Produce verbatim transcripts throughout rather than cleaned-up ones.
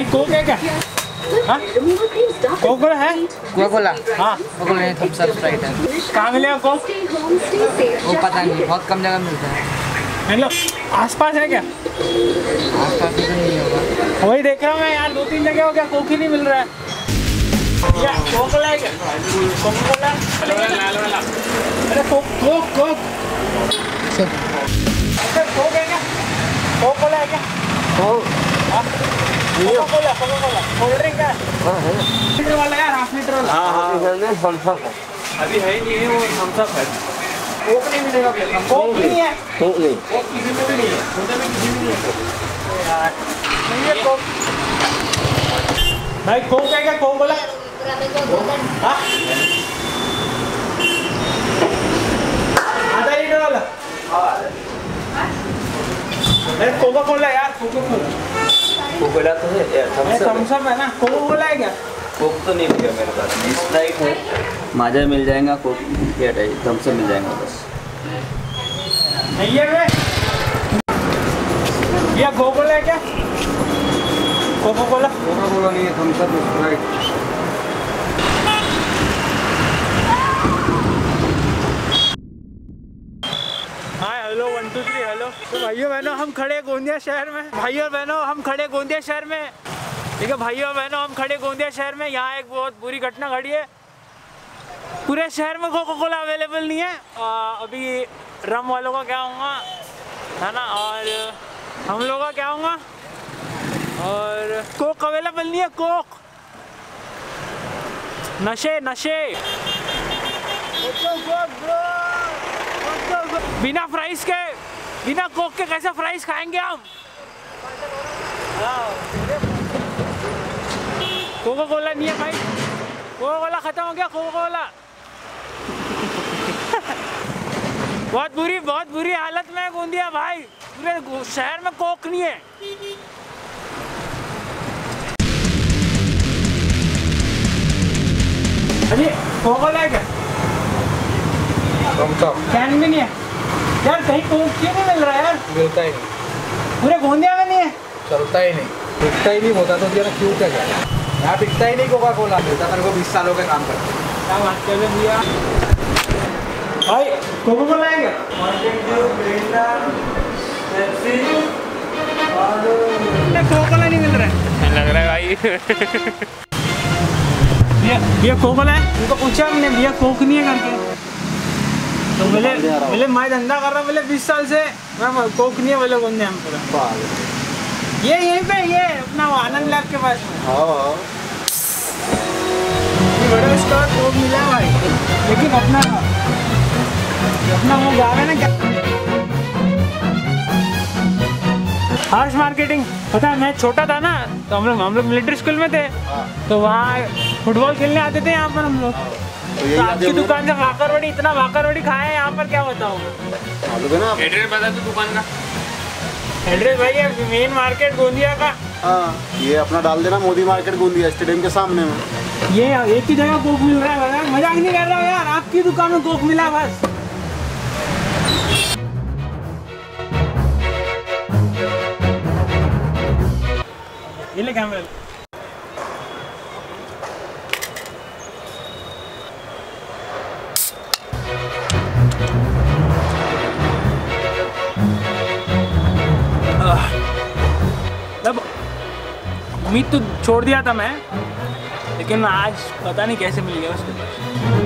Coke है क्या? हाँ कोक है? Coca Cola? हाँ कोका नहीं, थम्स अप स्प्राइट है। कहाँ मिलेगा कोक? वो पता नहीं, बहुत कम जगह मिलता है। मतलब आसपास है क्या? आसपास तो नहीं होगा। वही देख रहा हूँ मैं यार, दो तीन जगह हो गया कोक ही नहीं मिल रहा है। या कोक कोला है क्या? Coke Cola? अरे कोक कोक कोक अच्छा कोक है क्या? कोक कोला है क्या? Coke Coca Cola, Coca Cola, cold drink है? हाँ है। लीटर वाला यार, हाफ लीटर वाला। हाँ हाँ। थम्स अप है। अभी है ही नहीं है वो थम्स अप है। कोक नहीं मिलेगा क्या? कोक नहीं है। कोक नहीं। कोक किसी में भी नहीं है। छोटे में किसी में नहीं है। यार नहीं है कोक। भाई कोक है क्या? Coke Cola? हाँ? आधा लीटर वाला? अरे कोका कोला यार, कोका कोला। कोकोला तो है यार, थम्स अप थम्स अप है ना? कोका कोला है क्या? कोक तो नहीं मिलेगा मेरे पास। स्प्राइट है, माजा मिल जाएगा, कोक क्या है, थम्स अप मिल जाएगा बस। नहीं है वे? ये कोका कोला है क्या? Coca Cola? कोका कोला नहीं है, Thums Up Sprite. Hi hello one two three hello. तो भाइयों बहनों हम खड़े गोंदिया शहर में। भाइयों बहनों हम खड़े गोंदिया शहर में। ठीक है भाइयों बहनों हम खड़े गोंदिया शहर में। यहाँ एक बहुत बुरी घटना घटी है। पूरे शहर में कोका कोला अवेलेबल नहीं है। आ, अभी रम वालों का क्या होगा है ना, और हम लोगों का क्या होगा, और कोक अवेलेबल नहीं है। कोक नशे नशे बिना फ्राइज के, बिना कोक के कैसे फ्राइज खाएंगे हम? कोका कोला नहीं है भाई, कोका कोला खत्म हो गया। कोका कोला बहुत बुरी बहुत बुरी हालत में है गोंदिया भाई। पूरे शहर में कोक नहीं है। अरे कोका कोला है क्या? कैन भी नहीं है यार। कहीं कोक क्यों नहीं मिल रहा है यार? मिलता ही नहीं, पूरे गोंदिया में नहीं है। चलता ही नहीं, बिकता ही नहीं। होता तो तेरा क्यों क्या क्या यहाँ बिकता ही नहीं कोका कोला। मिलता मेरे को बीस सालों का काम करता। क्या बात कर रहे भैया? भाई कोका कोला है क्या? कोका कोला नहीं मिल रहा है लग रहा है भाई। भैया भैया कोका कोला है? उनको पूछा हमने, भैया कोक नहीं है करके। तो बोले बोले मैं धंधा कर रहा हूँ, बोले बीस साल से मैं कोक नहीं है बोले कौन हम पूरा। ये यहीं पे ये अपना आनंद लैब के पास में। हाँ बड़ा स्टोर कोक मिला भाई, लेकिन अपना अपना वो गाँव है ना क्या, हार्श मार्केटिंग। पता है मैं छोटा था ना, तो हम लोग हम लोग मिलिट्री स्कूल में थे, तो वहाँ फुटबॉल खेलने आते थे यहाँ पर हम लोग। तो आपकी दुकान से भाकरवड़ी, इतना भाकरवड़ी खाए हैं यहाँ पर, क्या बताऊँ। एड्रेस बता दो दुकान का। एड्रेस भाई है मेन मार्केट गोंदिया का। हाँ ये अपना डाल देना, मोदी मार्केट गोंदिया स्टेडियम के सामने में। ये एक ही जगह कोक मिल रहा है, मजाक नहीं कर रहा हूँ यार, आपकी दुकान में कोक मिला बस। ये ले कैमरा। उम्मीद तो छोड़ दिया था मैं, लेकिन आज पता नहीं कैसे मिल गया उसके पास।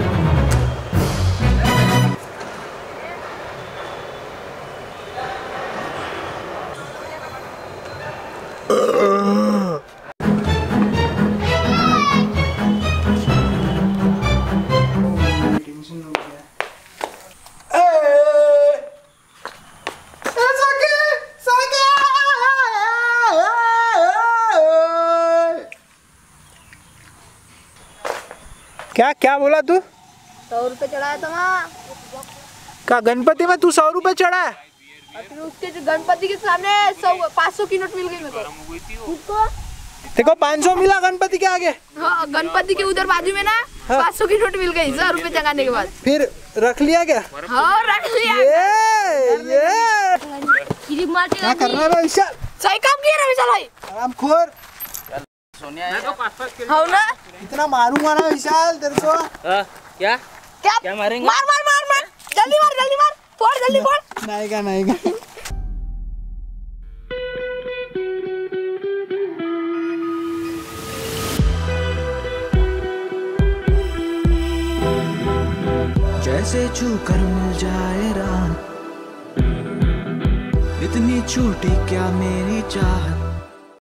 क्या क्या बोला तू? सौ रुपए चढ़ाया था वहाँ का गणपति में तू सौ रुपए चढ़ा है? फिर उसके गणपति के सामने सौ पाँच सौ की नोट मिल गई मेरे को। देखो पाँच सौ मिला गणपति के आगे। हाँ गणपति के उधर बाजू में ना हाँ? पाँच सौ की नोट मिल गई सौ रुपए चढ़ाने के बाद। फिर रख लिया क्या? हाँ रख लिया। ये ये क्या कर रहा है विशाल? सही काम किया ना विशाल भाई। आराम खोर। सोनिया मैं तो पाँच पाँच किलो हाँ ना इतना मारूंगा ना विशाल तेरे को। हाँ, क्या क्या क्या मारेंगे? मार मार मार मार जल्दी मार जल्दी मार फोड़ जल्दी फोड़। नहीं का नहीं का। जैसे छू कर मिल जाए रात, इतनी छोटी क्या मेरी चाहत।